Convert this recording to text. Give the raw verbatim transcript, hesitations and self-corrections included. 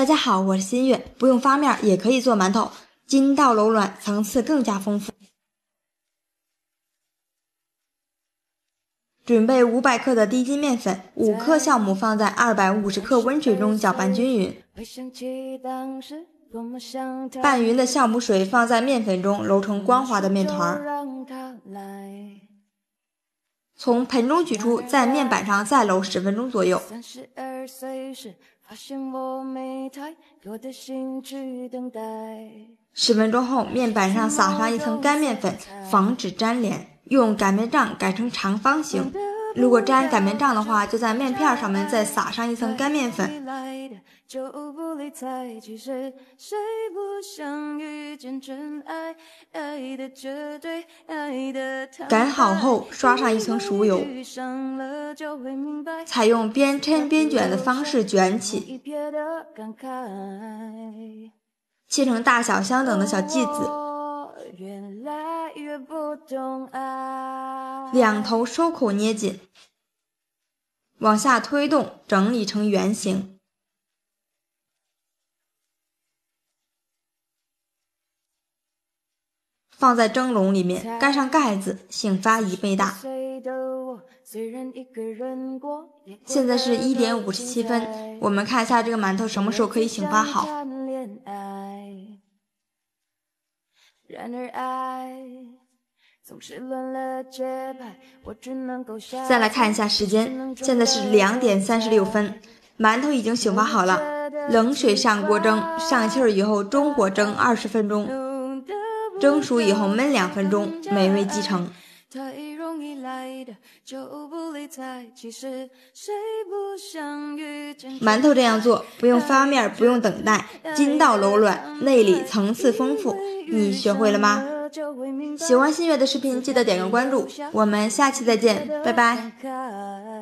大家好，我是新月，不用发面也可以做馒头，筋道柔软，层次更加丰富。准备五百克的低筋面粉，五克酵母放在二百五十克温水中搅拌均匀。拌匀的酵母水放在面粉中，揉成光滑的面团。从盆中取出，在面板上再揉十分钟左右。十分钟后，面板上撒上一层干面粉，防止粘连。用擀面杖擀成长方形。如果粘擀面杖的话，就在面片上面再撒上一层干面粉。擀好后，刷上一层熟油，采用边抻边卷的方式卷起，切成大小相等的小剂子，两头收口捏紧，往下推动，整理成圆形。放在蒸笼里面，盖上盖子，醒发一倍大。现在是一点五十七分，我们看一下这个馒头什么时候可以醒发好。再来看一下时间，现在是两点三十六分，馒头已经醒发好了。冷水上锅蒸，上气儿以后中火蒸二十分钟。蒸熟以后焖两分钟，美味即成。馒头这样做，不用发面，不用等待，筋道柔软，内里层次丰富。你学会了吗？喜欢新月的视频，记得点个关注。我们下期再见，拜拜。